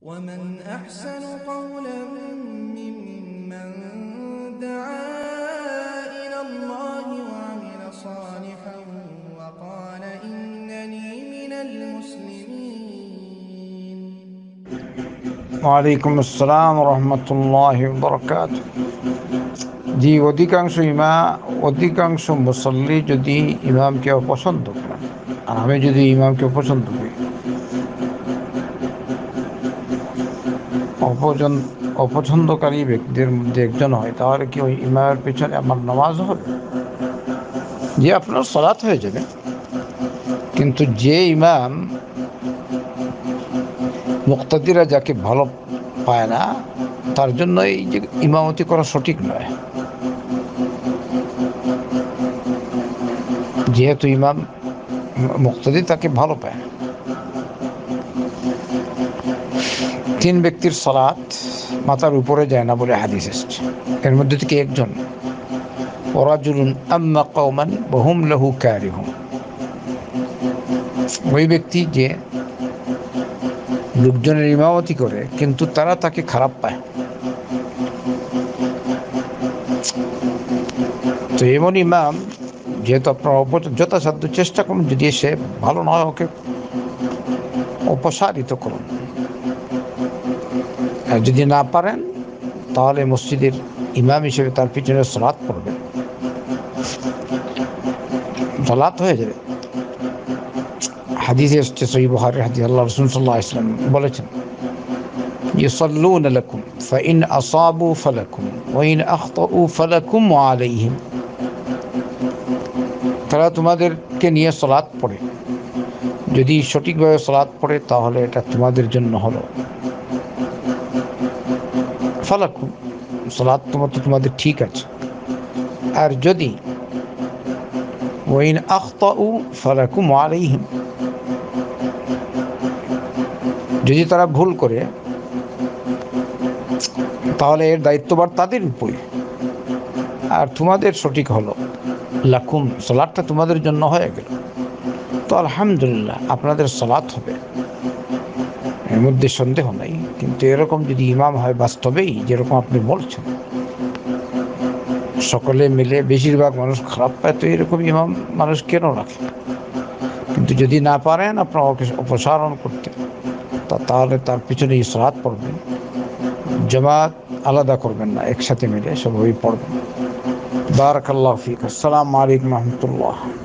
ومن أحسن قولا ممن دعا إلى الله وعمل صالحا وقال إنني من المسلمين. ওয়ালাইকুম আসসালাম রহমতুল্লাহি ওয়া বারাকাতুহু। জি, অধিকাংশ মুসল্লি যদি ইমামকে অপছন্দ করেন, আর আমি যদি ইমামকে অপছন্দ করি, অপছন্দকারী ব্যক্তিদের মধ্যে একজন হয়, তাহলে কি ওই ইমামের পেছনে আমার নামাজ হবে? যে আপনার সালাত হয়ে যাবে, কিন্তু যে ইমাম মুক্তাদিরা যাকে ভালো পায় না, তার জন্য এই যে ইমামতি করা সঠিক নয়। যেহেতু ইমাম মুক্তাদি তাকে ভালো পায় না। 3 ব্যক্তির সালাত মাথার উপরে যায় না বলে হাদিস এসেছে। এর মধ্যে থেকে একজন ওয়ারাজুলুন আম্মা কওমান ওয়া হুম লাহু কারিহুন, ওই ব্যক্তি যে লোকজনের ইমামতি করে কিন্তু তারা তাকে খারাপ পায়। তো এমন ইমাম, যেহেতু আপনার যথাসাধ্য চেষ্টা করুন, যদি সে ভালো নয় ওকে অপসারিত করুন। আর যদি না পারেন তাহলে মসজিদের ইমাম হিসেবে তার পিছনে সালাত পড়বেন, সালাত হয়ে যাবে। হাদিসে এসেছে, সহিহ বুখারীর হাদিস, আল্লাহ রাসূল সাল্লাল্লাহু আলাইহি ওয়াসাল্লাম বলেছেন, ইউসাল্লুনা লাকুম ফাইন আসাবু ফালাকুম ওয়া ইন আখতাউ ফালাকুম ওয়া আলাইহিম। তারা তোমাদেরকে নিয়ে সালাত পড়ে, যদি সঠিকভাবে সালাত পড়ে তাহলে এটা তোমাদের জন্য হলো, ফালাকুম, সালাত তোমাদের ঠিক আছে। আর যদি ওয়া ইন আখতাউ ফালাকুম ওয়া আলাইহিম, যদি তারা ভুল করে তাহলে এর দায়িত্বভার তাদের উপরে, আর তোমাদের সঠিক হলো, লাকুম, সালাতটা তোমাদের জন্য হয়ে গেল। তো আলহামদুলিল্লাহ, আপনাদের সালাত হবে, এর মধ্যে সন্দেহ নাই। কিন্তু এরকম যদি ইমাম হয় বাস্তবেই যেরকম আপনি বলছেন, সকলে মিলে বেশিরভাগ মানুষ খারাপ পায়, তো এরকম ইমাম মানুষ কেন রাখে? কিন্তু যদি না পারেন আপনার অপসারণ করতে, তাহলে তার পিছনে সালাত পড়বেন, জামাত আলাদা করবেন না, একসাথে মিলে সবাই পড়বেন। বারাকাল্লাহু ফিক। আসসালামু আলাইকুম ওয়া রাহমাতুল্লাহ।